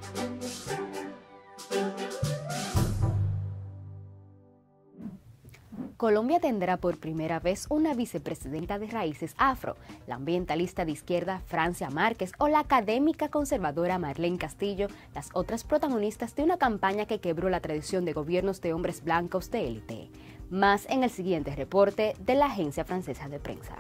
Colombia tendrá por primera vez una vicepresidenta de raíces afro, la ambientalista de izquierda Francia Márquez o la académica conservadora Marlene Castillo, las otras protagonistas de una campaña que quebró la tradición de gobiernos de hombres blancos de élite. Más en el siguiente reporte de la Agencia Francesa de Prensa.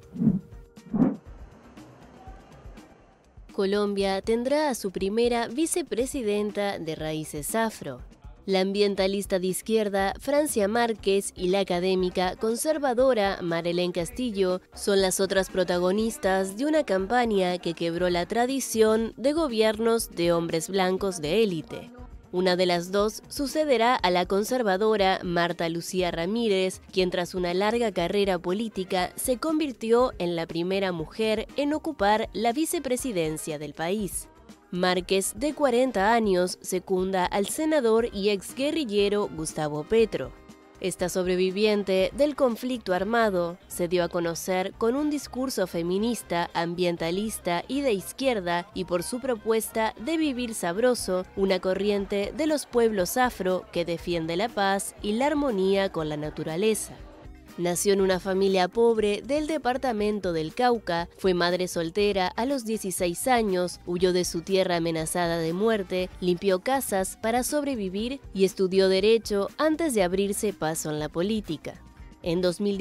Colombia tendrá a su primera vicepresidenta de raíces afro. La ambientalista de izquierda Francia Márquez y la académica conservadora Marlene Castillo son las otras protagonistas de una campaña que quebró la tradición de gobiernos de hombres blancos de élite. Una de las dos sucederá a la conservadora Marta Lucía Ramírez, quien tras una larga carrera política se convirtió en la primera mujer en ocupar la vicepresidencia del país. Márquez, de 40 años, secunda al senador y exguerrillero Gustavo Petro. Esta sobreviviente del conflicto armado se dio a conocer con un discurso feminista, ambientalista y de izquierda y por su propuesta de vivir sabroso, una corriente de los pueblos afro que defiende la paz y la armonía con la naturaleza. Nació en una familia pobre del departamento del Cauca, fue madre soltera a los 16 años, huyó de su tierra amenazada de muerte, limpió casas para sobrevivir y estudió Derecho antes de abrirse paso en la política. En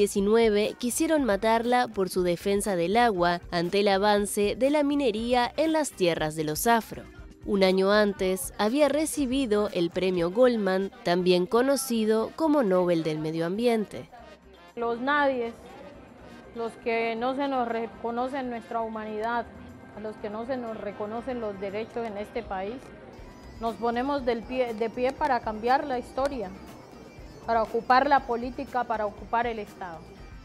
2019 quisieron matarla por su defensa del agua ante el avance de la minería en las tierras de los afro. Un año antes había recibido el premio Goldman, también conocido como Nobel del Medio Ambiente. Los nadies, los que no se nos reconocen nuestra humanidad, a los que no se nos reconocen los derechos en este país, nos ponemos de pie para cambiar la historia, para ocupar la política, para ocupar el Estado.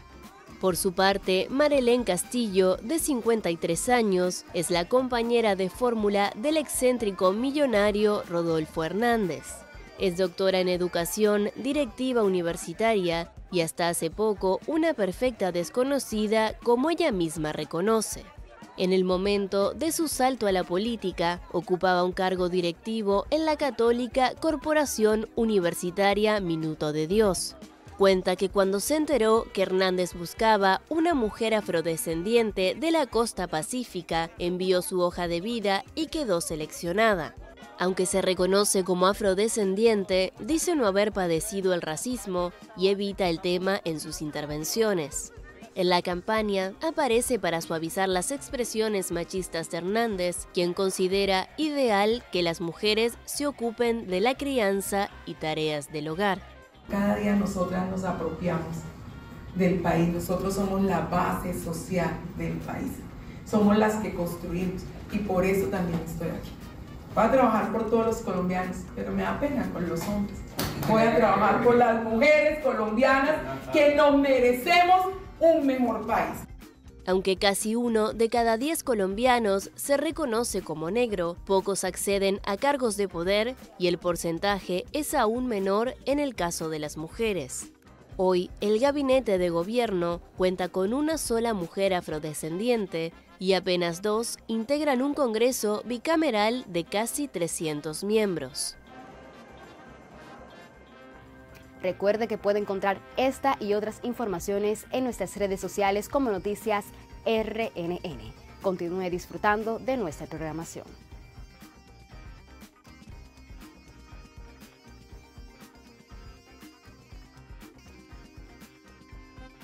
Por su parte, Marlene Castillo, de 53 años, es la compañera de fórmula del excéntrico millonario Rodolfo Hernández. Es doctora en educación, directiva universitaria y hasta hace poco una perfecta desconocida, como ella misma reconoce. En el momento de su salto a la política, ocupaba un cargo directivo en la católica Corporación Universitaria Minuto de Dios. Cuenta que cuando se enteró que Hernández buscaba una mujer afrodescendiente de la costa pacífica, envió su hoja de vida y quedó seleccionada. Aunque se reconoce como afrodescendiente, dice no haber padecido el racismo y evita el tema en sus intervenciones. En la campaña aparece para suavizar las expresiones machistas de Hernández, quien considera ideal que las mujeres se ocupen de la crianza y tareas del hogar. Cada día nosotras nos apropiamos del país, nosotros somos la base social del país, somos las que construimos y por eso también estoy aquí. Voy a trabajar por todos los colombianos, pero me da pena con los hombres. Voy a trabajar por las mujeres colombianas que nos merecemos un mejor país. Aunque casi 1 de cada 10 colombianos se reconoce como negro, pocos acceden a cargos de poder y el porcentaje es aún menor en el caso de las mujeres. Hoy, el gabinete de gobierno cuenta con una sola mujer afrodescendiente y apenas 2 integran un Congreso bicameral de casi 300 miembros. Recuerde que puede encontrar esta y otras informaciones en nuestras redes sociales como Noticias RNN. Continúe disfrutando de nuestra programación.